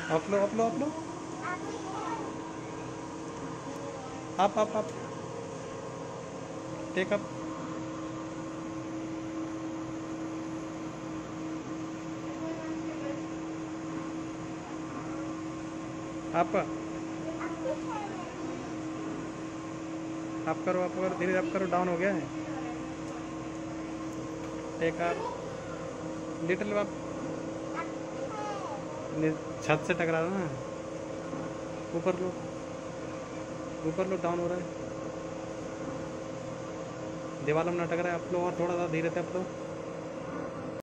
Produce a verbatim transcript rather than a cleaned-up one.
Up लो, up लो, up लो। Up up up. Take up. Up up करो, अप करो, धीरे अप करो। डाउन हो गया है। Take up. Little up. छत से टकरा रहा ना। ऊपर लो, ऊपर लो। डाउन हो रहा है। दीवारों में अटक रहा है। अप लो और थोड़ा सा धीरे से अप लो।